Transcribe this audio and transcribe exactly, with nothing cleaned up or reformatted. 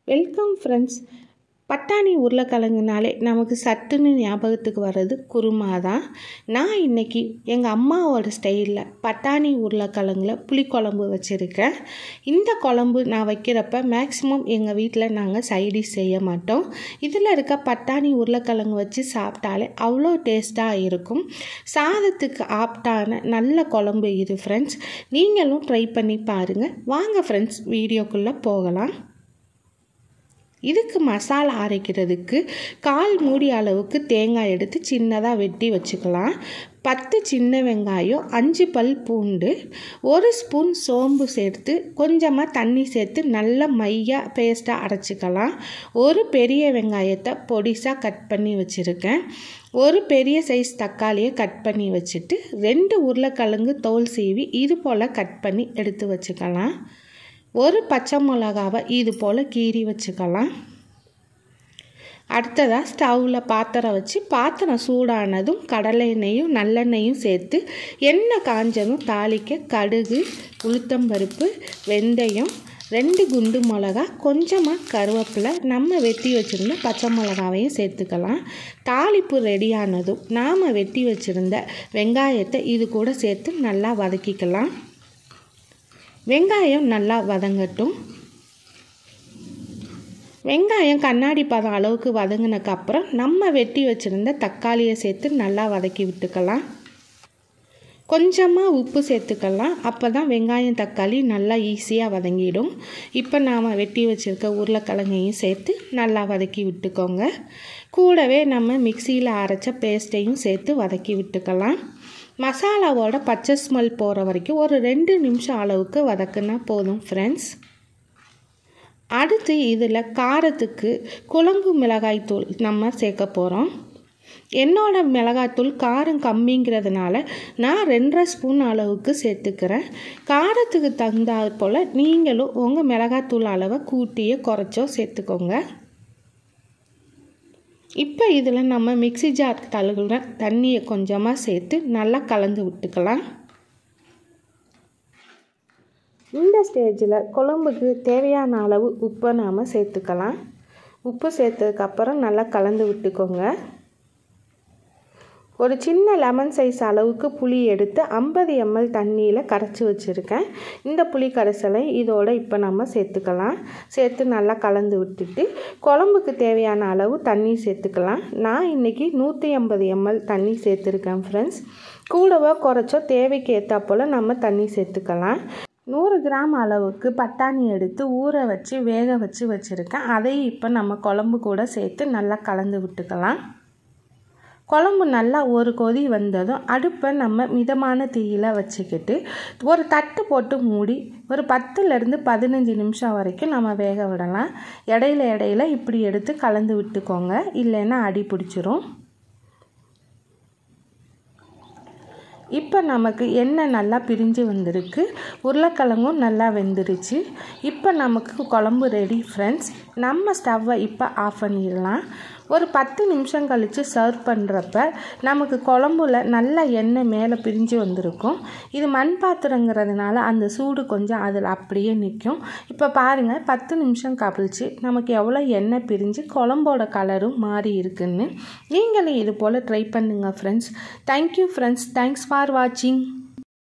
Welcome friends. பட்டாணி உருளைக்கிழங்குனாலே நமக்கு சட்டுன்னு ஞாபகத்துக்கு வர்றது குருமா தான். நான் இன்றைக்கி எங்கள் அம்மாவோட ஸ்டைலில் பட்டாணி உருளைக்கிழங்குல புளிக்குழம்பு வச்சுருக்கேன். இந்த குழம்பு நான் வைக்கிறப்ப மேக்ஸிமம் எங்கள் வீட்டில் நாங்கள் சைடிஷ் செய்ய மாட்டோம். இதில் இருக்க பட்டாணி உருளைக்கிழங்கு வச்சு சாப்பிட்டாலே அவ்வளோ டேஸ்ட்டாக இருக்கும். சாதத்துக்கு ஆப்டான நல்ல குழம்பு இது ஃப்ரெண்ட்ஸ். நீங்களும் ட்ரை பண்ணி பாருங்கள். வாங்க ஃப்ரெண்ட்ஸ், வீடியோக்குள்ளே போகலாம். இதுக்கு மசாலா அரைக்கிறதுக்கு கால் மூடி அளவுக்கு தேங்காய் எடுத்து சின்னதாக வெட்டி வச்சுக்கலாம். பத்து சின்ன வெங்காயம், அஞ்சு பல் பூண்டு, ஒரு ஸ்பூன் சோம்பு சேர்த்து கொஞ்சமாக தண்ணி சேர்த்து நல்லா மையாக பேஸ்ட்டாக அரைச்சிக்கலாம். ஒரு பெரிய வெங்காயத்தை பொடிசாக கட் பண்ணி வச்சுருக்கேன். ஒரு பெரிய சைஸ் தக்காளியை கட் பண்ணி வச்சுட்டு ரெண்டு உருளைக்கிழங்கு தோல் சீவி இது போல் கட் பண்ணி எடுத்து வச்சுக்கலாம். ஒரு பச்சை மிளகாவை இது போல் கீறி வச்சுக்கலாம். அடுத்ததாக ஸ்டவ்வில் பாத்திரம் வச்சு பாத்திரம் சூடானதும் கடலை எண்ணெயும் நல்லெண்ணெயும் சேர்த்து எண்ணெய் காஞ்சதும் தாளிக்க கடுகு, உளுத்தம்பருப்பு, வெந்தயம், ரெண்டு குண்டு மிளகா, கொஞ்சமாக கருவேப்பிலை, நம்ம வெட்டி வச்சுருந்த பச்சை மிளகாவையும் சேர்த்துக்கலாம். தாளிப்பு ரெடியானதும் நாம் வெட்டி வச்சுருந்த வெங்காயத்தை இது கூட சேர்த்து நல்லா வதக்கிக்கலாம். வெங்காயம் நல்லா வதங்கட்டும். வெங்காயம் கண்ணாடி பதம் அளவுக்கு வதங்கினதுக்கப்புறம் நம்ம வெட்டி வச்சுருந்த தக்காளியை சேர்த்து நல்லா வதக்கி விட்டுக்கலாம். கொஞ்சமாக உப்பு சேர்த்துக்கலாம். அப்போ தான் வெங்காயம் தக்காளி நல்லா ஈஸியாக வதங்கிடும். இப்போ நாம் வெட்டி வச்சுருக்க உருளைக்கிழங்கையும் சேர்த்து நல்லா வதக்கி விட்டுக்கோங்க. கூடவே நம்ம மிக்சியில் அரைச்ச பேஸ்ட்டையும் சேர்த்து வதக்கி விட்டுக்கலாம். மசாலாவோட பச்சை ஸ்மெல் போகிற வரைக்கும் ஒரு ரெண்டு நிமிஷம் அளவுக்கு வதக்குனா போதும் ஃப்ரெண்ட்ஸ். அடுத்து இதில் காரத்துக்கு குழம்பு மிளகாய்த்தூள் நம்ம சேர்க்க போகிறோம். என்னோட மிளகாய்த்தூள் காரம் கம்மிங்கிறதுனால நான் ரெண்டரை ஸ்பூன் அளவுக்கு சேர்த்துக்கிறேன். காரத்துக்கு தகுந்தாற் போல் நீங்களும் உங்கள் மிளகாய்த்தூள் அளவை கூட்டியோ குறைச்சோ சேர்த்துக்கோங்க. இப்போ இதில் நம்ம மிக்சி ஜார் கழுகுற தண்ணியை கொஞ்சமாக சேர்த்து நல்லா கலந்து விட்டுக்கலாம். இந்த ஸ்டேஜில் குழம்புக்கு தேவையான அளவு உப்பை நாம் சேர்த்துக்கலாம். உப்பு சேர்த்ததுக்கப்புறம் நல்லா கலந்து விட்டுக்கோங்க. ஒரு சின்ன லெமன் சைஸ் அளவுக்கு புளி எடுத்து ஐம்பது எம்எல் தண்ணியில் கரைச்சி வச்சுருக்கேன். இந்த புளி கரைசலை இதோட இப்போ நம்ம சேர்த்துக்கலாம். சேர்த்து நல்லா கலந்து விட்டுட்டு குழம்புக்கு தேவையான அளவு தண்ணி சேர்த்துக்கலாம். நான் இன்றைக்கி நூற்றி ஐம்பது எம்எல் தண்ணி சேர்த்துருக்கேன் ஃப்ரெண்ட்ஸ். கூடவோ குறைச்சோ தேவைக்கு ஏற்றா போல் நம்ம தண்ணி சேர்த்துக்கலாம். நூறு கிராம் அளவுக்கு பட்டாணி எடுத்து ஊற வச்சு வேக வச்சு வச்சுருக்கேன். அதையும் இப்போ நம்ம குழம்பு கூட சேர்த்து நல்லா கலந்து விட்டுக்கலாம். குழம்பு நல்லா ஒரு கொதி வந்ததும் அடுப்பை நம்ம மிதமான தீயில் வச்சுக்கிட்டு ஒரு தட்டு போட்டு மூடி ஒரு பத்துலேருந்து பதினஞ்சு நிமிஷம் வரைக்கும் நம்ம வேக விடலாம். இடையில இடையில இப்படி எடுத்து கலந்து விட்டுக்கோங்க, இல்லைன்னா அடி பிடிச்சிரும். இப்போ நமக்கு எண்ணெய் நல்லா பிரிஞ்சு வந்திருக்கு. உருளைக்கிழங்கும் நல்லா வெந்துருச்சு. இப்போ நமக்கு குழம்பு ரெடி ஃப்ரெண்ட்ஸ். நம்ம ஸ்டவ்வை இப்போ ஆஃப் பண்ணிடலாம். ஒரு பத்து நிமிஷம் கழித்து சர்வ் பண்ணுறப்ப நமக்கு குழம்புல நல்ல எண்ணெய் மேலே பிரிஞ்சு வந்திருக்கும். இது மண் பாத்திரங்கிறதுனால அந்த சூடு கொஞ்சம் அதில் அப்படியே நிற்கும். இப்போ பாருங்கள், பத்து நிமிஷம் கழிச்சு நமக்கு எவ்வளோ எண்ணெய் பிரிஞ்சு குழம்போட கலரும் மாறி இருக்குன்னு. நீங்களும் இது போல் ட்ரை பண்ணுங்கள் friends. Thank you friends. Thanks for வாட்சிங்.